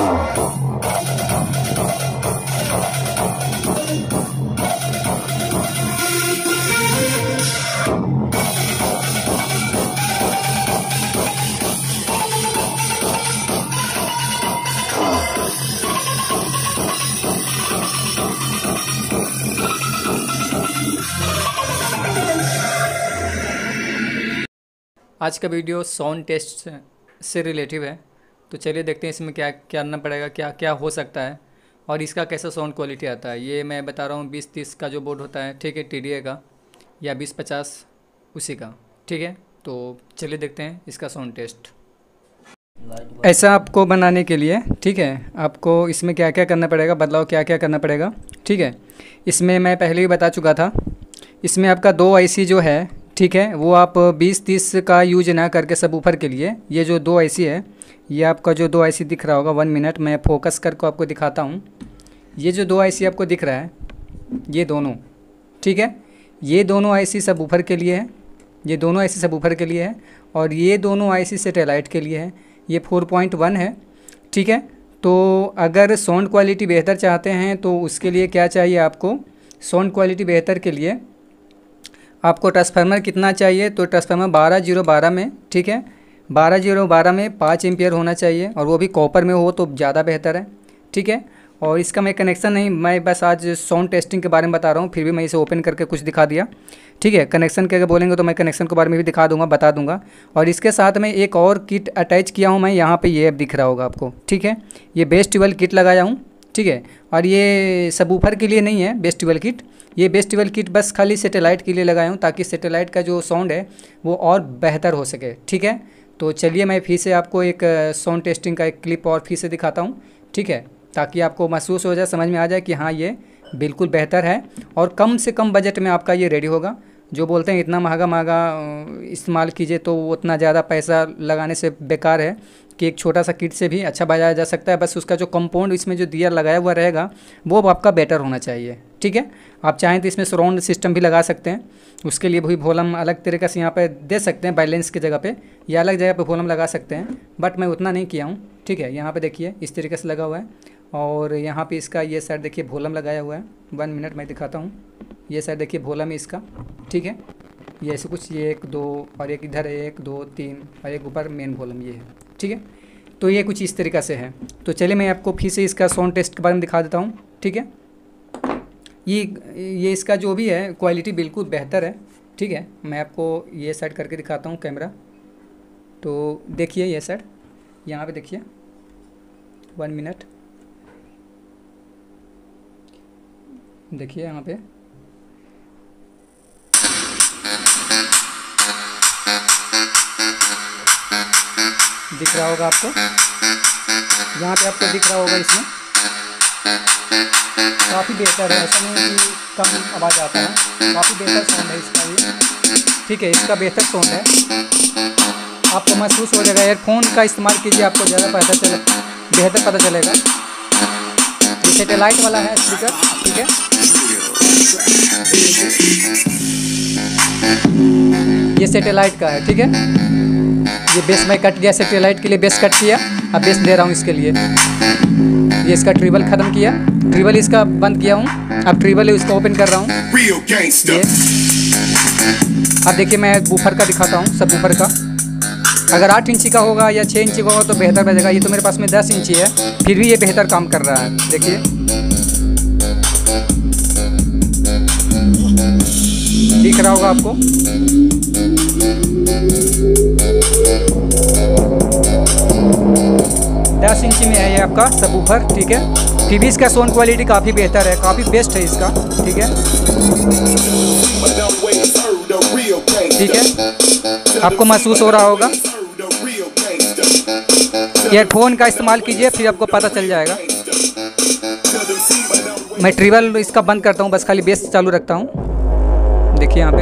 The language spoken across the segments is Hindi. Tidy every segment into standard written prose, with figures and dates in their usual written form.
आज का वीडियो साउंड टेस्ट से रिलेटिव है, तो चलिए देखते हैं इसमें क्या करना पड़ेगा, क्या क्या हो सकता है और इसका कैसा साउंड क्वालिटी आता है। ये मैं बता रहा हूँ 20-30 का जो बोर्ड होता है, ठीक है, TDA का, या 20-50 उसी का, ठीक है। तो चलिए देखते हैं इसका साउंड टेस्ट। ऐसा आपको बनाने के लिए, ठीक है, आपको इसमें क्या क्या करना पड़ेगा, बदलाव क्या क्या करना पड़ेगा, ठीक है। इसमें मैं पहले ही बता चुका था, इसमें आपका 2 IC जो है, ठीक है, वो आप 20-30 का यूज ना करके सब ऊपर के लिए ये जो 2 IC है, ये आपका जो 2 IC दिख रहा होगा, 1 मिनट मैं फोकस करके आपको दिखाता हूँ। ये जो 2 IC आपको दिख रहा है, ये दोनों, ठीक है, ये दोनों IC सब ऊपर के लिए है, ये दोनों IC सब ऊपर के लिए है, और ये दोनों IC सैटेलाइट के लिए है। ये 4.1 है, ठीक है। तो अगर साउंड क्वालिटी बेहतर चाहते हैं तो उसके लिए क्या चाहिए आपको, साउंड क्वालिटी बेहतर के लिए आपको ट्रांसफार्मर कितना चाहिए, तो ट्रांसफार्मर 12012 में, ठीक है, 12012 में 5 एम्पियर होना चाहिए, और वो भी कॉपर में हो तो ज़्यादा बेहतर है, ठीक है। और इसका मैं कनेक्शन नहीं, मैं बस आज साउंड टेस्टिंग के बारे में बता रहा हूँ, फिर भी मैं इसे ओपन करके कुछ दिखा दिया, ठीक है। कनेक्शन के अगर बोलेंगे तो मैं कनेक्शन के बारे में भी दिखा दूंगा, बता दूंगा। और इसके साथ में एक और किट अटैच किया हूँ मैं, यहाँ पे ये दिख रहा होगा आपको, ठीक है, ये बेस ट्यूबवेल किट लगाया हूँ, ठीक है। और ये सब ऊपर के लिए नहीं है बेस ट्यूबवेल किट, ये बेस ट्यूबवेल किट बस खाली सैटेलाइट के लिए लगाया हूँ, ताकि सैटेलाइट का जो साउंड है वो और बेहतर हो सके, ठीक है। तो चलिए मैं फिर से आपको एक साउंड टेस्टिंग का एक क्लिप और फिर से दिखाता हूँ, ठीक है, ताकि आपको महसूस हो जाए, समझ में आ जाए कि हाँ ये बिल्कुल बेहतर है और कम से कम बजट में आपका ये रेडी होगा। जो बोलते हैं इतना महंगा इस्तेमाल कीजिए, तो वो उतना ज़्यादा पैसा लगाने से बेकार है कि एक छोटा सा किट से भी अच्छा बजाया जा सकता है। बस उसका जो कंपाउंड इसमें जो दिया लगाया हुआ रहेगा वो आपका बेटर होना चाहिए, ठीक है। आप चाहें तो इसमें सराउंड सिस्टम भी लगा सकते हैं, उसके लिए भी वॉल्यूम अलग तरीके से यहाँ पे दे सकते हैं, बैलेंस की जगह पे या अलग जगह पे वॉल्यूम लगा सकते हैं, बट मैं उतना नहीं किया हूँ, ठीक है। यहाँ पे देखिए इस तरीके से लगा हुआ है, और यहाँ पे इसका ये साइड देखिए वॉल्यूम लगाया हुआ है। 1 मिनट मैं दिखाता हूँ, ये साइड देखिए वॉल्यूम इसका, ठीक है, ये ऐसे कुछ, ये 1 2 और एक इधर 1 2 3 और एक ऊपर मेन वॉल्यूम ये है, ठीक है। तो ये कुछ इस तरीक़ा से है। तो चलिए मैं आपको फिर से इसका साउंड टेस्ट के बारे में दिखा देता हूँ, ठीक है। ये इसका जो भी है क्वालिटी बिल्कुल बेहतर है, ठीक है। मैं आपको ये साइड करके दिखाता हूँ कैमरा, तो देखिए ये साइड, यहाँ पे देखिए 1 मिनट, देखिए यहाँ पे दिख रहा होगा आपको, यहाँ पे आपको दिख रहा होगा, इसमें काफ़ी बेहतर है, ऐसा नहीं कि कम आवाज़ आता है, काफ़ी बेहतर साउंड है इसका ये, ठीक है, इसका बेहतर साउंड है, आपको महसूस हो जाएगा। एयरफोन का इस्तेमाल कीजिए, आपको ज़्यादा बेहतर पता चलेगा। ये सैटेलाइट वाला है स्पीकर, ठीक है, ये सैटेलाइट का है, ठीक है। ये बेस मैं कट गया, सैटेलाइट के लिए बेस कट किया, अब बेस दे रहा हूँ इसके लिए। ये इसका ट्रिबल ख़त्म किया, ट्रिबल इसका बंद किया हूँ, अब ट्रिबल इसको ओपन कर रहा हूँ। ये अब देखिए मैं बूफर का दिखाता हूँ, सब बूफर का। अगर 8 इंची का होगा या 6 इंची का होगा तो बेहतर बजेगा। ये तो मेरे पास में 10 इंची है, फिर भी ये बेहतर काम कर रहा है, देखिए दिख रहा होगा आपको। दस इंची में है ये आपका सबवूफर, ठीक है। फिर भी इसका साउंड क्वालिटी काफ़ी बेहतर है, काफ़ी बेस्ट है इसका, ठीक है, ठीक है, आपको महसूस हो रहा होगा। ईयरफोन का इस्तेमाल कीजिए, फिर आपको पता चल जाएगा। मैं ट्रिबल इसका बंद करता हूँ, बस खाली बेस चालू रखता हूँ, देखिए यहाँ पे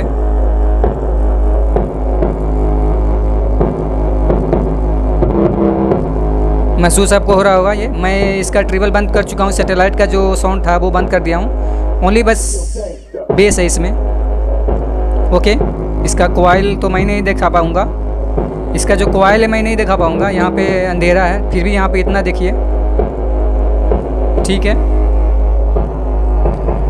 महसूस आपको हो रहा होगा। ये मैं इसका ट्रिबल बंद कर चुका हूँ, सैटेलाइट का जो साउंड था वो बंद कर दिया हूँ, ओनली बस बेस है इसमें, ओके। इसका कॉइल तो मैं नहीं दिखा पाऊँगा, इसका जो कॉइल है मैं नहीं दिखा पाऊँगा, यहाँ पे अंधेरा है, फिर भी यहाँ पे इतना देखिए ठीक है,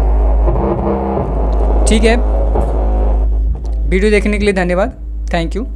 ठीक है। वीडियो देखने के लिए धन्यवाद। Thank you.